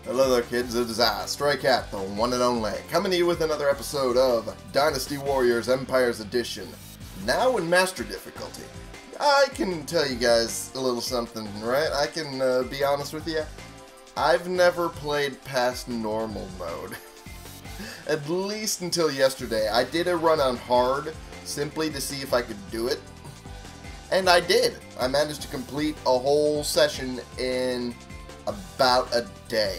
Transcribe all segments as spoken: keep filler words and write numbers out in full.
Hello there, kids. It is I, Stray Cat, the one and only, coming to you with another episode of Dynasty Warriors Empires Edition, now in Master difficulty. I can tell you guys a little something, right? I can uh, be honest with you. I've never played past normal mode. At least until yesterday. I did a run on hard, simply to see if I could do it. And I did. I managed to complete a whole session in about a day.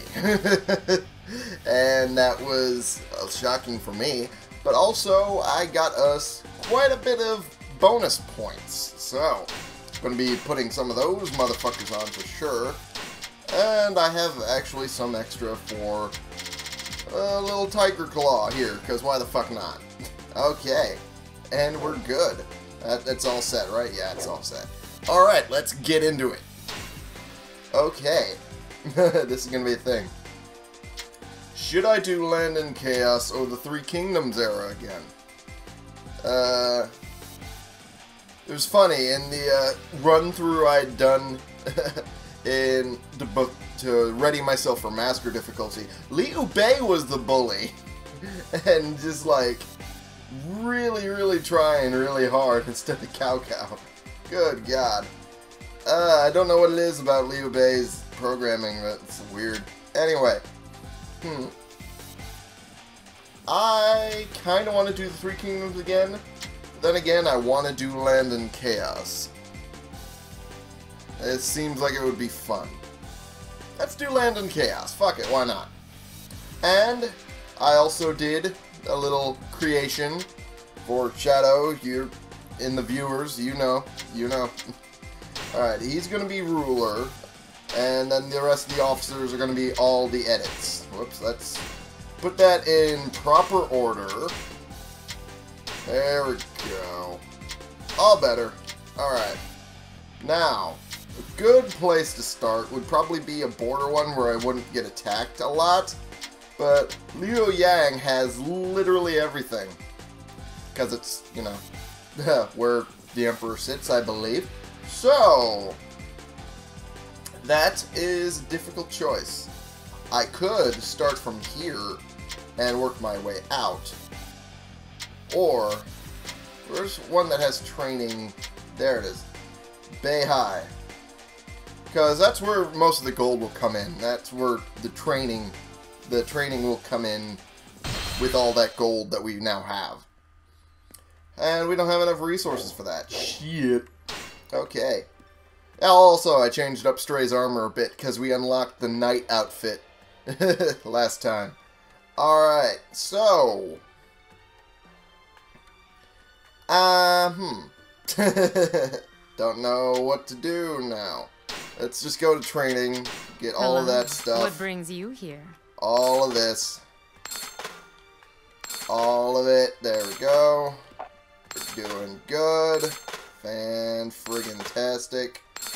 And that was uh, shocking for me. But also, I got us quite a bit of bonus points. So, I'm going to be putting some of those motherfuckers on for sure. And I have actually some extra for a little tiger claw here, because why the fuck not? Okay, and we're good. That, that's all set, right? Yeah, it's all set. Alright, let's get into it. Okay, this is going to be a thing. Should I do Land in Chaos or the Three Kingdoms era again? Uh, it was funny, in the uh, run-through I'd done in the book to ready myself for Master difficulty, Liu Bei was the bully, and just like really, really trying really hard instead of Cao Cao. Good God. Uh, I don't know what it is about Liu Bei's programming, but it's weird. Anyway, hmm. I kind of want to do the Three Kingdoms again. Then again, I want to do Land in Chaos. It seems like it would be fun. Let's do Land in Chaos. Fuck it, why not? And I also did a little creation for Shadow. You're in the viewers, you know, you know. Alright, he's going to be ruler, and then the rest of the officers are going to be all the edits. Whoops, let's put that in proper order. There we go. All better. Alright. Now, a good place to start would probably be a border one where I wouldn't get attacked a lot, but Liu Yang has literally everything, because it's, you know, where the Emperor sits, I believe. So, that is a difficult choice. I could start from here and work my way out, or there's one that has training. There it is, Beihai. Because that's where most of the gold will come in. That's where the training, the training will come in with all that gold that we now have. And we don't have enough resources for that. Shit. Okay. Also, I changed up Stray's armor a bit because we unlocked the knight outfit last time. Alright, so... Uh, hmm. Don't know what to do now. Let's just go to training, get all Hello. of that stuff. What brings you here? All of this. All of it. There we go. We're doing good. Fan-friggin-tastic.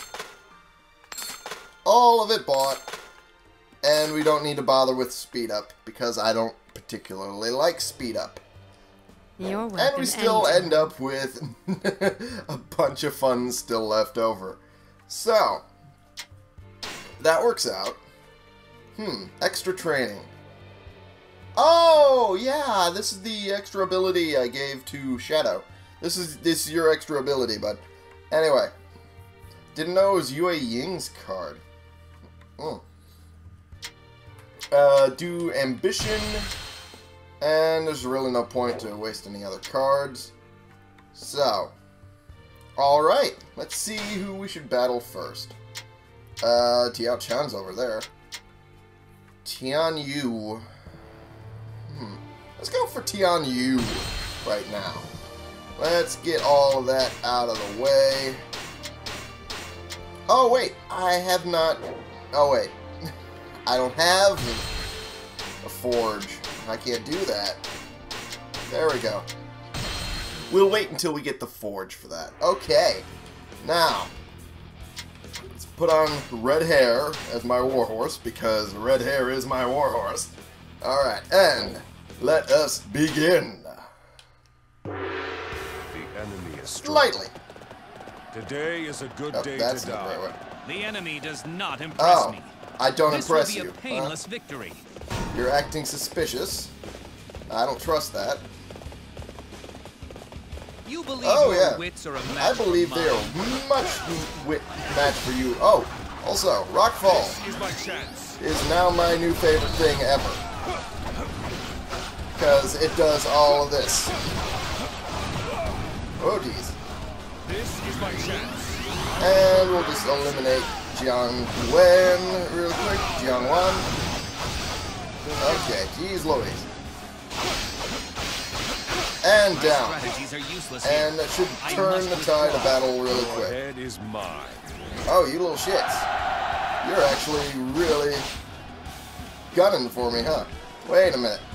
All of it bought. And we don't need to bother with speed up, because I don't particularly like speed up. You're welcome. And we still anytime. end up with a bunch of funds still left over. So, that works out. Hmm, extra training. Oh, yeah, this is the extra ability I gave to Shadow. This is this is your extra ability, bud. Anyway, didn't know it was Yue Ying's card. Mm. Uh, do ambition, and there's really no point to waste any other cards. So, alright, let's see who we should battle first. Uh, Tiao Chan's over there. Tian Yu. Hmm. Let's go for Tian Yu right now. Let's get all of that out of the way. Oh, wait. I have not... Oh, wait. I don't have a forge. I can't do that. There we go. We'll wait until we get the forge for that. Okay. Now, let's put on red hair as my warhorse, because red hair is my warhorse. Alright, and let us begin. The enemy is Slightly. Today is a good Oh, day that's to not the right die. way. The enemy does not impress Oh. me. I don't this impress will be you. a painless huh? victory. You're acting suspicious. I don't trust that. You believe Oh, your yeah. wits are a match I believe for they mine. are much wit match for you. Oh, also, Rockfall Is my chance. is now my new favorite thing ever. Because it does all of this. Oh, geez. This is my chance. And we'll just eliminate Jiang Wen real quick. Jiang Wan. Okay, geez Louise. And My down. strategies are useless And here. that should I turn must the tide of withdraw. battle really Your quick. head is mine. Oh, you little shits. You're actually really gunning for me, huh? Wait a minute.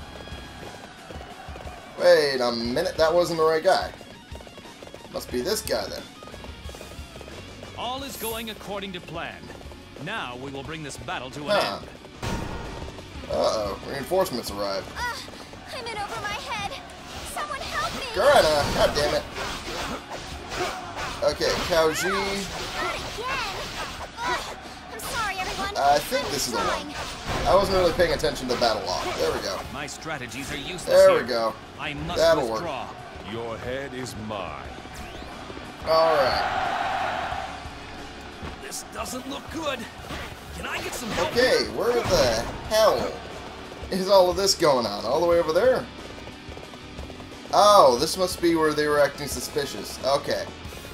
Wait a minute, that wasn't the right guy. Must be this guy then. All is going according to plan. Now we will bring this battle to an Huh. end. Uh-oh, reinforcements arrived. Ugh, I'm in over my head. Someone help me! Garana, god damn it. Okay, Kao Ji. Not again! Ugh, I'm sorry, everyone. I think this is the one. I wasn't really paying attention to the battle log. There we go. My strategies are useless There here. we go. I must That'll work. withdraw. Your head is mine. Alright. This doesn't look good. Can I get some help? Okay, where the hell is all of this going on? All the way over there? Oh, this must be where they were acting suspicious. Okay.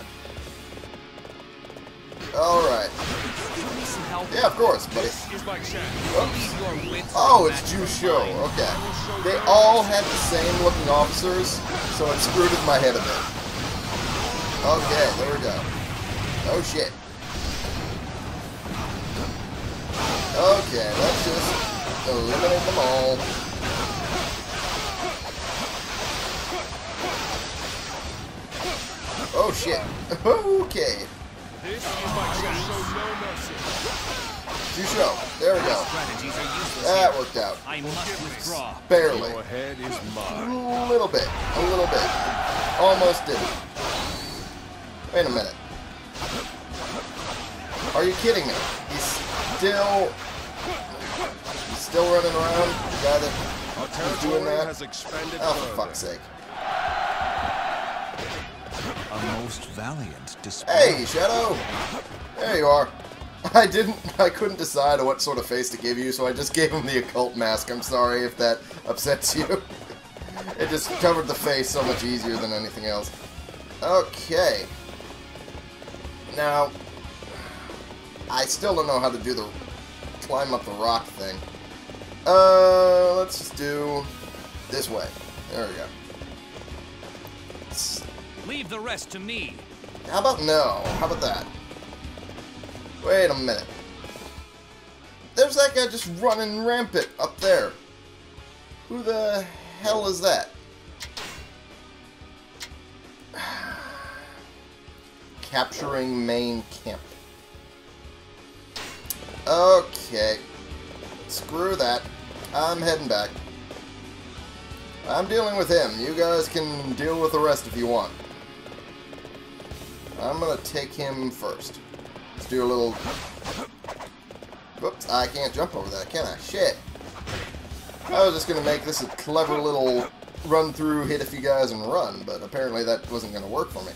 Alright. Give me some help. Yeah, of course, buddy. This is my chance. Believe your wits Oh, are a it's match Ju for Shou. mine. Okay. They all had the same looking officers, so it screwed with my head a bit. Okay, there we go. Oh shit. Okay, let's just eliminate them all. Oh shit. Okay. This is my chance. Show no mercy. Ju Shou. There we go. Strategies are useless That here. worked out. I must withdraw. Barely. Your head is mine. A little bit. A little bit. Almost didn't. Wait a minute. Are you kidding me? He's still... He's still running around? The guy that Our was doing territory that? has expanded Oh, further. for fuck's sake. A most valiant display. Hey, Shadow! There you are. I didn't... I couldn't decide what sort of face to give you, so I just gave him the occult mask. I'm sorry if that upsets you. It just covered the face so much easier than anything else. Okay. Now, I still don't know how to do the climb up the rock thing. Uh, let's just do this way. There we go. S- Leave the rest to me. How about no? How about that? Wait a minute. There's that guy just running rampant up there. Who the hell is that? Capturing main camp. Okay. Screw that. I'm heading back. I'm dealing with him. You guys can deal with the rest if you want. I'm gonna take him first. Let's do a little... Whoops, I can't jump over that, can I? Shit. I was just gonna make this a clever little run-through, hit a few guys and run, but apparently that wasn't gonna work for me.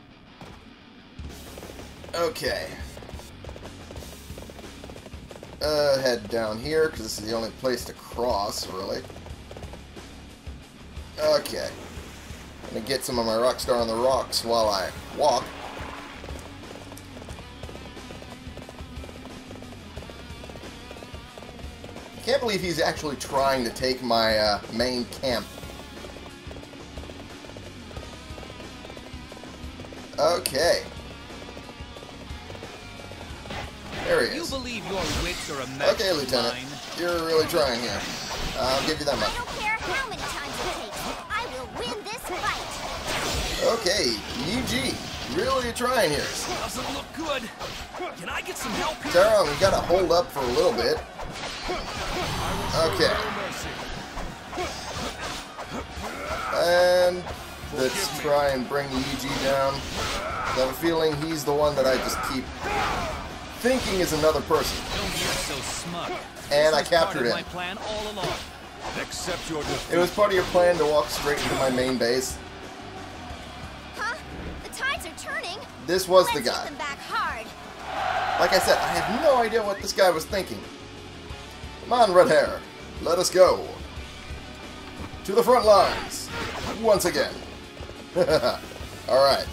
Okay. Uh, head down here, because this is the only place to cross, really. Okay. I'm gonna get some of my Rockstar on the rocks while I walk. I can't believe he's actually trying to take my uh, main camp. Okay. There he You is. believe your wits are a match Okay, for Lieutenant. mine? You're really trying here. I'll give you that I much. don't care how many times it takes. I will win this fight. Okay, E G. Really trying here. Doesn't look good. Can I get some help here? Tyrone, we gotta hold up for a little bit. Okay. No mercy. And let's try and bring E G down. I have a feeling he's the one that I just keep thinking is another person. Don't get so mug. And I This was part captured of him. my plan all along. Accept your defeat. It was part of your plan to walk straight into my main base. Huh? The tides are turning. This was Let's the guy. hit them back hard. Like I said, I have no idea what this guy was thinking. Come on, red hair. Let us go. To the front lines. Once again. Alright.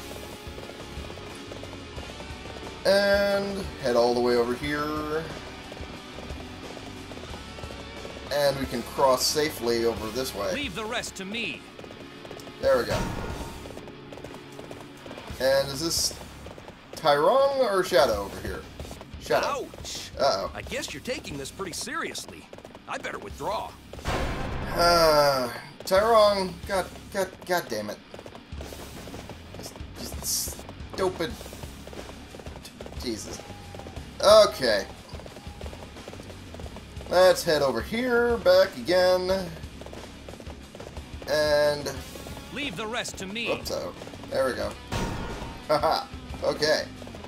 And head all the way over here. And we can cross safely over this way. Leave the rest to me. There we go. And is this Tyrone or Shadow over here? Shadow. Ouch! Uh-oh. I guess you're taking this pretty seriously. I better withdraw. Uh, Tyrone, god, god, god damn it. Just, just stupid. Jesus. Okay. Let's head over here, back again. And... Leave the rest to me. Oops, oh. There we go. Haha. Okay.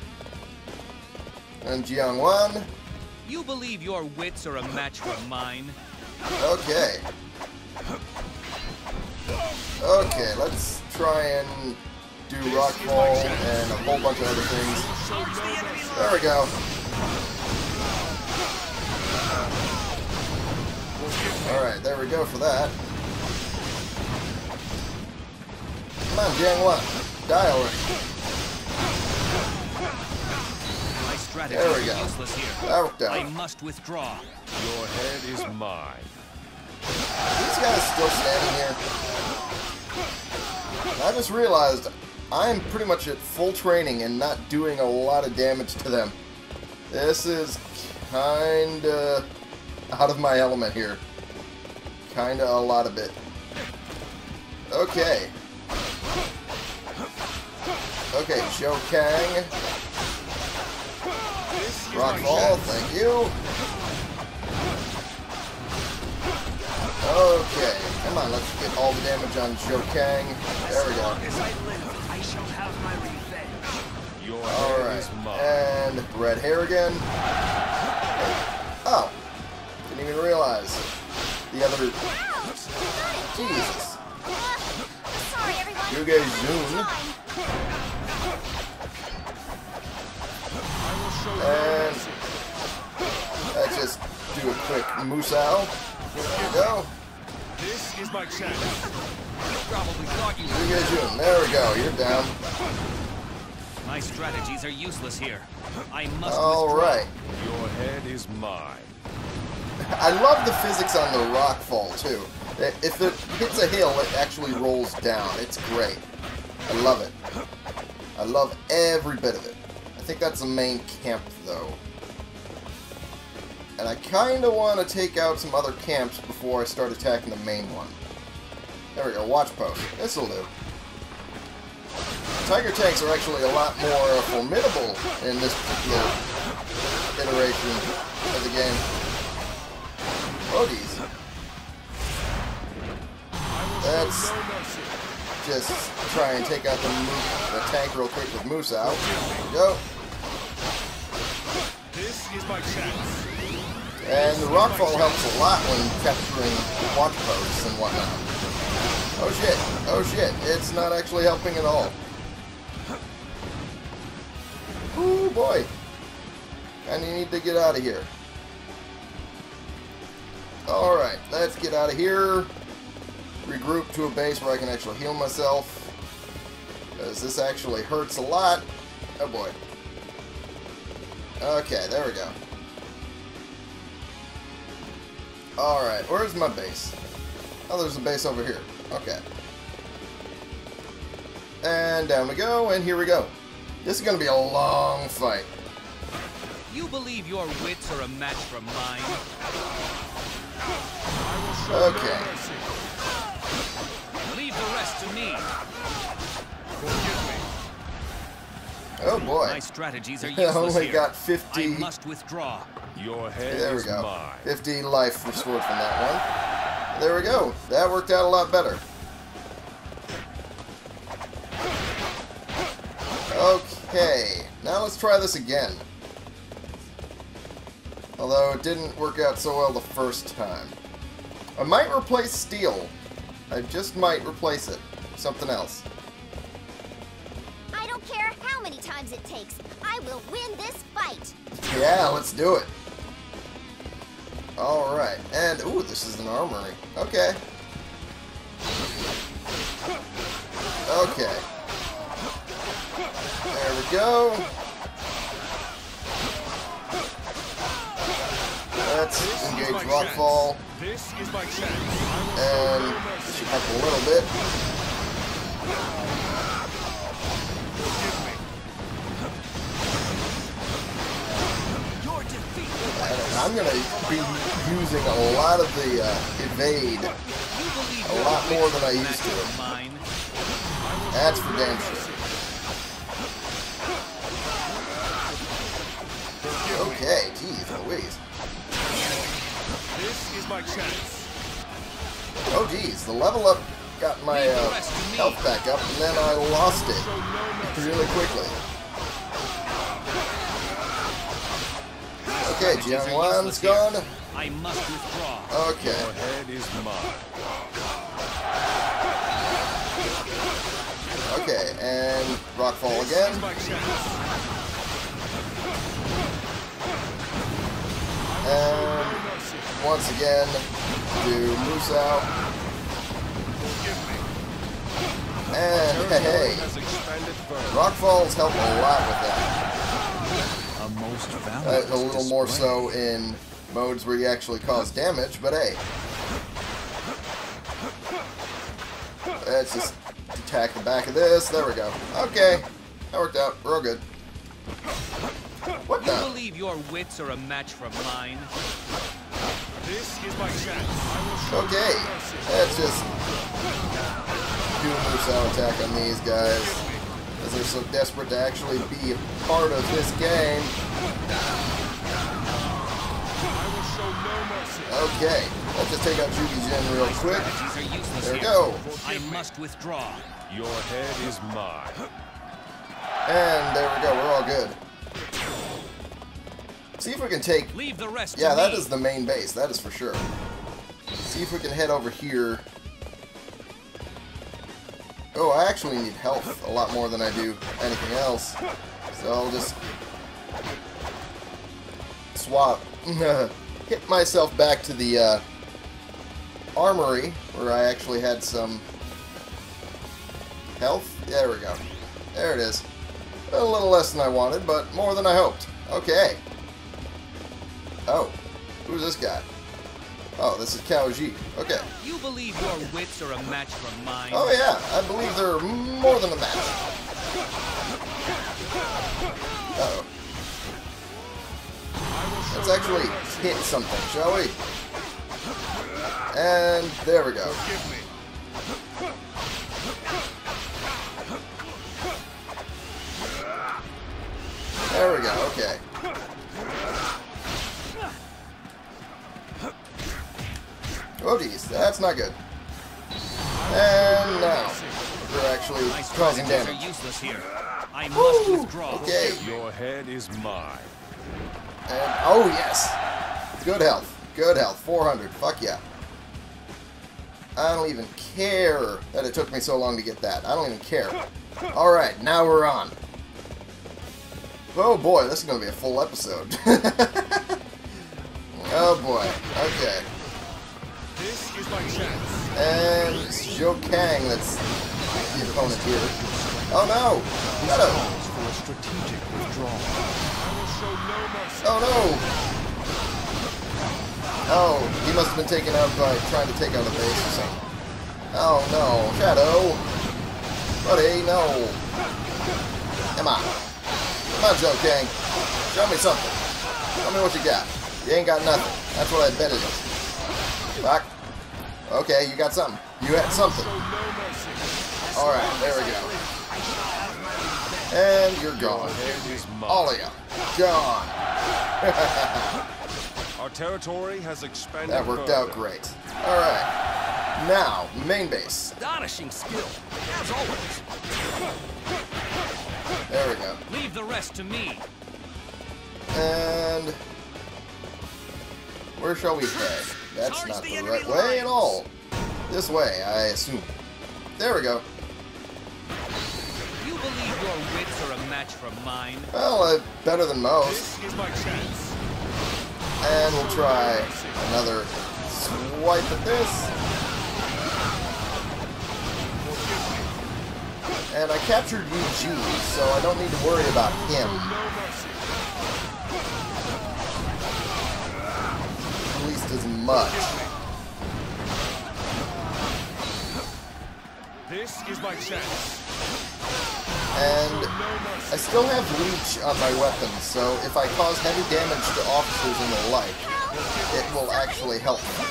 And Jiangwan. You believe your wits are a match for mine? Okay. Okay, let's try and do Rockfall and a whole bunch of other things. There we go. Alright, there we go for that. Come on, Jiangwan. Die already. My strategy There we is go. useless here. That worked I out. must withdraw. Your head is mine. These guys still standing here. I just realized I'm pretty much at full training and not doing a lot of damage to them. This is kinda out of my element here. Kinda a lot of it. Okay. Okay, Shou Kang. Rockfall, thank you. Okay, come on, let's get all the damage on Shou Kang. There we go. As I live, I shall have my revenge. Your head Alright, is mine. and red hair again. Oh, didn't even realize. The other... Jesus. Sorry, everyone. You guys zoom. And let's just do a quick Musou. There we go. This is my chance. Probably thought you You guys zoom. There we go. You're down. My strategies are useless here. I must All withdraw. right. Your head is mine. I love the physics on the Rockfall too. If it hits a hill, it actually rolls down. It's great. I love it. I love every bit of it. I think that's the main camp, though. And I kind of want to take out some other camps before I start attacking the main one. There we go, watch post. This'll do. Tiger tanks are actually a lot more formidable in this particular iteration of the game. Oh, geez. Let's just try and take out the, the tank real quick with Musou. There we go. This is my chance. And the Rockfall helps a lot when capturing watch posts and whatnot. Oh shit, oh shit, it's not actually helping at all. Ooh boy. And you need to get out of here. Alright, let's get out of here. Regroup to a base where I can actually heal myself. Because this actually hurts a lot. Oh boy. Okay, there we go. Alright, where's my base? Oh, there's a base over here. Okay. And down we go, and here we go. This is going to be a long fight. You believe your wits are a match for mine? Okay. Leave the rest to me. Oh boy. My strategies are I useless only here. got I fifty. must withdraw. Your head There we is go. mine. fifty life restored from that one. There we go. That worked out a lot better. Okay. Now let's try this again. Although it didn't work out so well the first time. I might replace steel. I just might replace it. Something else. I don't care how many times it takes. I will win this fight. Yeah, let's do it. Alright. And, ooh, this is an armory. Okay. Okay. There we go. Let's engage Rockfall. This is my chance. And push it up a little bit. And I'm going to be using a lot of the uh, evade. A lot more than I used to. That's for damn sure. Okay, geez, Louise. This is my chance. Oh geez, the level up got my uh, health back up, and then I lost it really quickly. Okay, Jiangwan's gone. I must withdraw. Okay. Your head is mine. Okay, and Rockfall again. This is my chance. And once again, do Moose out. And hey, hey, Has expanded further. Rockfalls help a lot with that. A most Uh, valiant a little more display. so in modes where you actually cause damage, but hey. Let's just attack the back of this. There we go. Okay. That worked out. Real good. What You the? believe your wits are a match for mine? This is my chance. I will show Okay. no mercy. Let's just do a Musou attack on these guys. Because they're so desperate to actually be part of this game. I will show no mercy. Okay. Let's just take out Juki Jin real quick. Strategies are useless There we here. go. I must withdraw. Your head is mine. And there we go. We're all good. See if we can take... Leave the rest Yeah, to that me. is the main base. That is for sure. See if we can head over here. Oh, I actually need health a lot more than I do anything else. So I'll just swap. Hit myself back to the uh, armory where I actually had some health. There we go. There it is. A little less than I wanted, but more than I hoped. Okay. Oh, who's this guy? Oh, this is Cao Ji. Okay. You believe your wits are a match for mine? Oh yeah, I believe they're more than a match. Uh-oh. Let's actually hit something, shall we? And there we go. There we go, okay. Oh geez, that's not good. And now, we're actually My causing strategies are damage. useless here. I must Woo! withdraw. Okay. Your head is mine. And, oh yes! Good health. Good health. four hundred. Fuck yeah. I don't even care that it took me so long to get that. I don't even care. Alright, now we're on. Oh boy, this is going to be a full episode. Oh boy. Okay. This is my chance. And it's Zhou Kang that's the opponent here. Oh no! Shadow! For a strategic withdrawal. I will show no mercy. Oh no! Oh, he must have been taken out by trying to take out a base or something. Oh no, Shadow! Buddy, no! Come on. Come on, Zhou Kang. Show me something. Tell me what you got. You ain't got nothing. That's what I bet it is. Fuck. Okay, you got something. You had something. Alright, there we go. And you're gone. Head is mine. All of you. Gone. Our territory has expanded. That worked further. out great. Alright. Now, main base. Astonishing skill, as always. There we go. Leave the rest to me. And Where shall we head? That's not the right way at all. This way, I assume. There we go. You believe your wits are a match for mine? Well, uh, better than most. This is my chance. And we'll try another swipe at this. And I captured U G, so I don't need to worry about him. At least as much. This is my chance. And I still have leech on my weapon, so if I cause heavy damage to officers and the like, it will actually help me.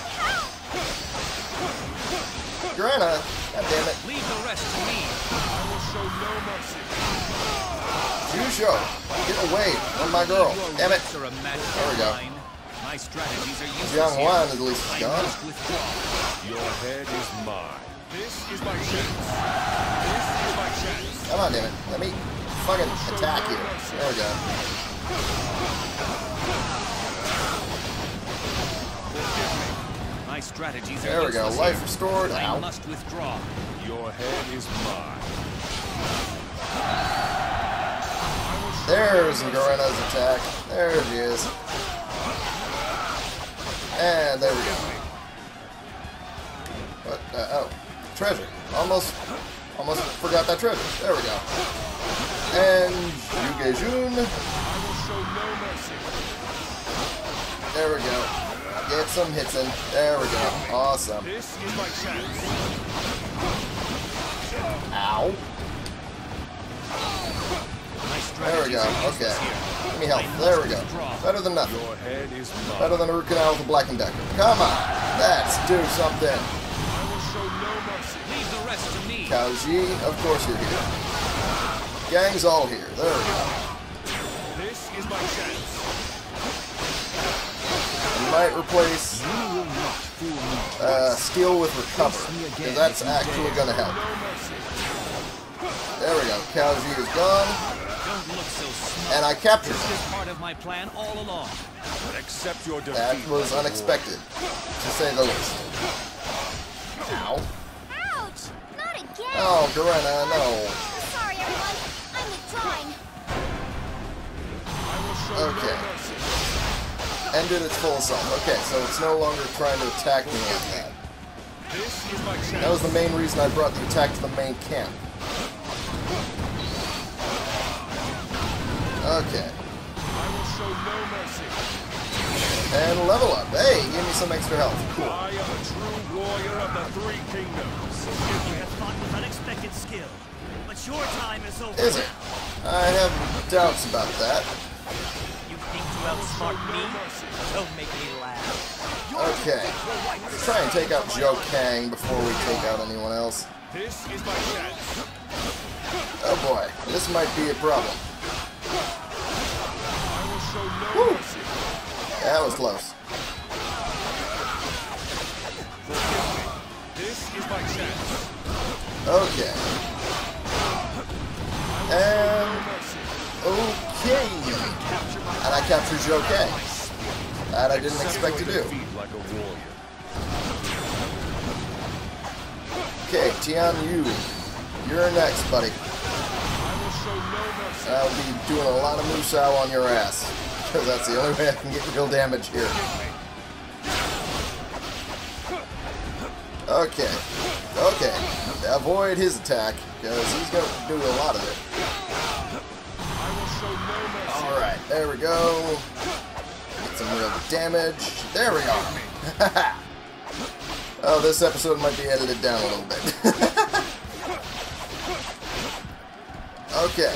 Grana, goddammit. Leave the rest to me. I will show no mercy. Jusho, get away from my girl. Damn it. Are a match There we for go. mine. My strategies are useless Young here. Juan at least is I gone. must withdraw. Your head is mine. This is my chance. This is my chance. Come on, damn it. Let me fucking attack you. There we go. My strategies are There we go. useless Life here. restored. I Ow. must withdraw. Your head is mine. There's Garena's attack. There she is. And there we go. What? Uh, oh. Treasure. Almost, almost forgot that treasure. There we go. And Yugejun. There we go. Get some hits in. There we go. Awesome. This is my chance. Ow. My There we go. strategies are Okay. useless here. Give me health. There we go. Better than nothing. Your head is mine. Better than a root canal with a Black and Decker. Come on. Let's do something. I will show no mercy. Leave the rest to me. Kaoji, of course you're here. Gang's all here. There we go. This is my chance. I might replace uh, skill with recover, because that's actually going to help. There we go. Kaoji is gone, Don't look so smart. and I captured This him. is part of my plan all along. Accept your defeat. That was unexpected, to say the least. Ow. Ouch! Not again! Oh, Garena, no. Sorry, everyone. I'm withdrawing. Okay. Ended its full assault. Okay, so it's no longer trying to attack me like that. This is my chance. That was the main reason I brought the attack to the main camp. Okay. I will show no mercy. And level up. Hey, give me some extra health. Cool. I am a true warrior of the Three Kingdoms. You have fought with unexpected skill, but your time is over. Is it? I have doubts about that. You think to outsmart me? Don't make me laugh. Okay. Let's try and take out Joe Kang before we take out anyone else. This is my chance. Oh boy, this might be a problem. I will show no Woo. mercy. That was close. This is my chance. Okay. And Mercy. okay. And I captured Joe Kang. That I didn't expect to do. Defeat like a warrior. Okay, Tian Yu. You're next, buddy. I will show no mercy. I'll be doing a lot of Musou on your ass. Because that's the only way I can get real damage here. Okay. Okay. Avoid his attack, because he's going to do a lot of it. I will show no mercy. Alright, there we go. Get some real damage. There we go. Oh, this episode might be edited down a little bit. Okay.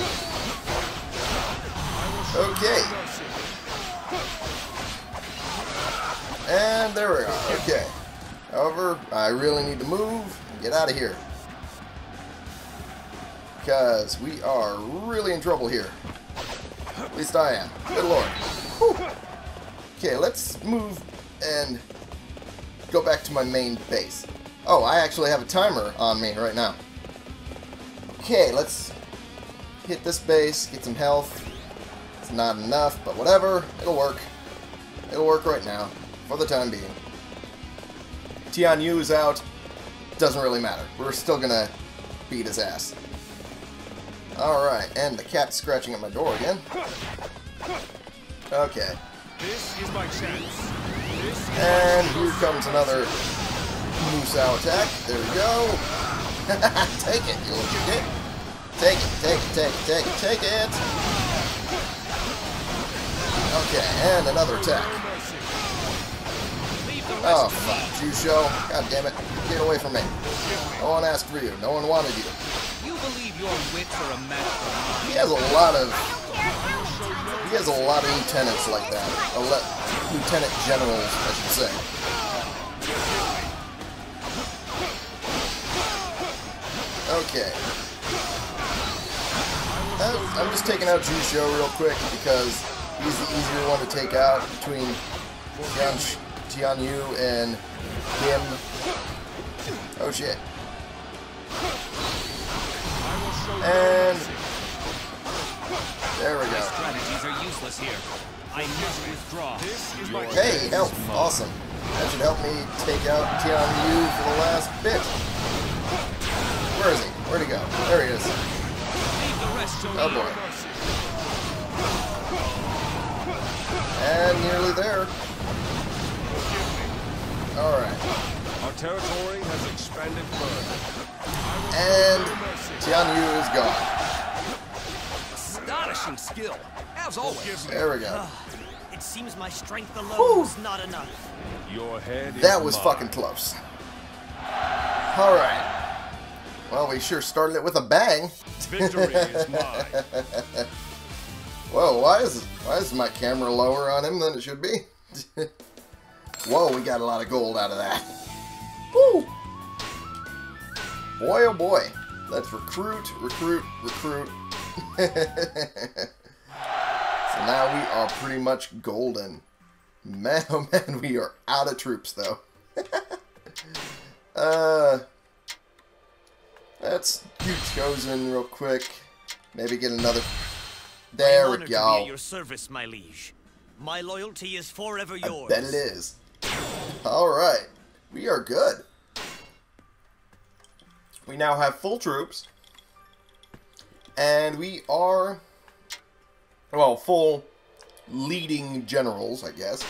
Okay. And there we are. Okay. However, I really need to move and get out of here. Because we are really in trouble here. At least I am. Good lord. Whew. Okay, let's move and go back to my main base. Oh, I actually have a timer on me right now. Okay, let's hit this base, get some health. It's not enough, but whatever. It'll work. It'll work right now. for the time being. Tian Yu is out. Doesn't really matter. We're still gonna beat his ass. Alright, and the cat's scratching at my door again. Okay. This is my chance. This is And my here comes another Musou attack. There we go. Take it, you little dick. Take it, take it, take it, take it, take it. Okay, and another attack. Oh, fuck. Jusho. God damn it. Get away from me. No one asked for you. No one wanted you. You believe your wits are a match for mine? He has a lot of... I don't care how many times it He has a lot of lieutenants like that. A le lieutenant generals, I should say. Okay. Uh, I'm just taking out Jusho real quick because he's the easier one to take out between Tian, Tian Yu and him. Oh shit. And there we go. Strategies are useless here. I must withdraw. This is my Hey, help. Awesome. That should help me take out Tian Yu for the last bit. Where is he? Where'd he go? There he is. Leave the rest to Oh me. boy. And nearly there. Alright. Our territory has expanded further. And Tian Yu is gone. Astonishing skill, as always. There we go. It seems my strength alone Whew. is not enough. Your head is That was mine. fucking close. Alright. Well, we sure started it with a bang. Victory is mine. Whoa, why is why is my camera lower on him than it should be? Whoa, we got a lot of gold out of that. Woo! Boy, oh boy. Let's recruit, recruit, recruit. So now we are pretty much golden. Man, oh man, we are out of troops, though. uh, let's do Chosen real quick. Maybe get another... There I'm we honored to be at go. your service, my liege. My loyalty is forever I yours. bet it is. Alright. We are good. We now have full troops. And we are... Well, full leading generals, I guess.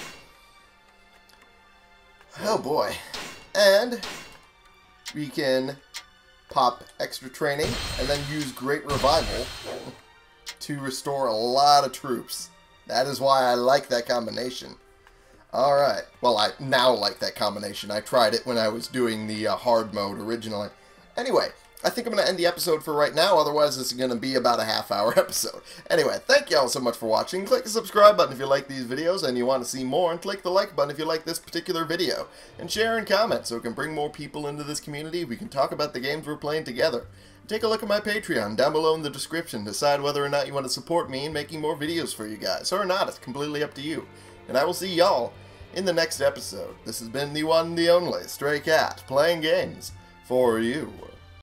Oh boy. And we can pop extra training and then use Great Revival to restore a lot of troops. That is why I like that combination. Alright. Well, I now like that combination. I tried it when I was doing the uh, hard mode originally. Anyway, I think I'm going to end the episode for right now. Otherwise, this is going to be about a half hour episode. Anyway, thank you all so much for watching. Click the subscribe button if you like these videos and you want to see more. And click the like button if you like this particular video. And share and comment so we can bring more people into this community. We can talk about the games we're playing together. Take a look at my Patreon down below in the description. Decide whether or not you want to support me in making more videos for you guys. Or not, it's completely up to you. And I will see y'all in the next episode. This has been the one, the only Stray Cat, playing games for you.